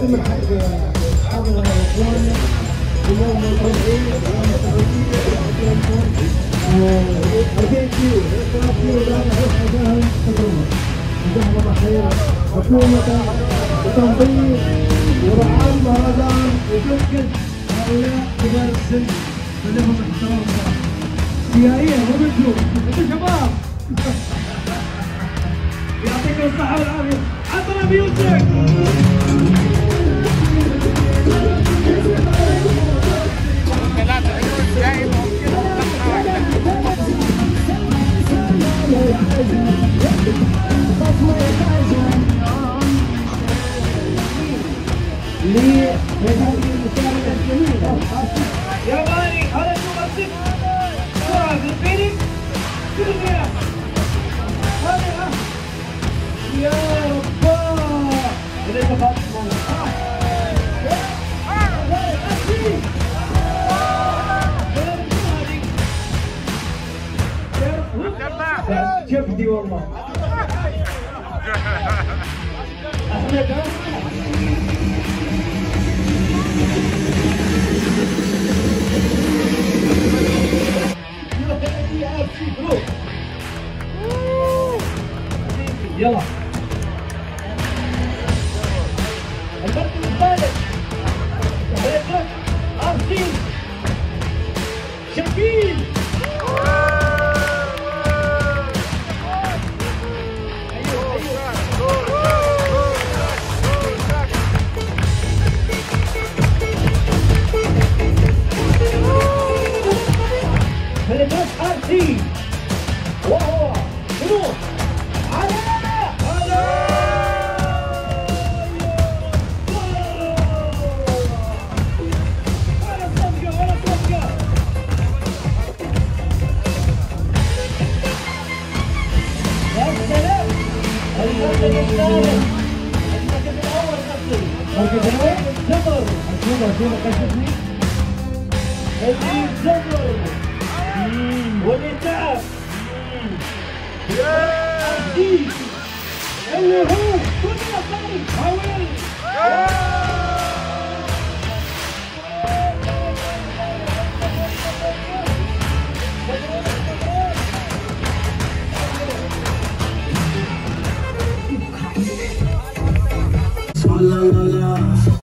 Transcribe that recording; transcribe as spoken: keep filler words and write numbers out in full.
نقدم الحق اصحابنا واخواننا اليوم متابعين أرجيكيو أرجيكيو لنا حسناهم تجربة جزاهم الله خير حكومة وتنظيم ورعاة المهرجان وكل هؤلاء كبار السن فلهم احترام سيائية وبنتهم انتوا شباب يعطيكم الصحة والعافية عطنا ميوزك لهذه المشاركة الجميلة يا ماني هذا الممثل بسرعة في الفيلم كل الناس هذا يا رباه إذا تفاعلت معنا شفتي والله أحمد يلا المركز الثالث فريق أرسين شكيل فريق أرسين وهو شنو المركز الأول نفسه المركز الأول زمر شوفوا شوفوا كشفني اللي زمر واللي تعب عزيز اللي هو كلنا صاري حاول la la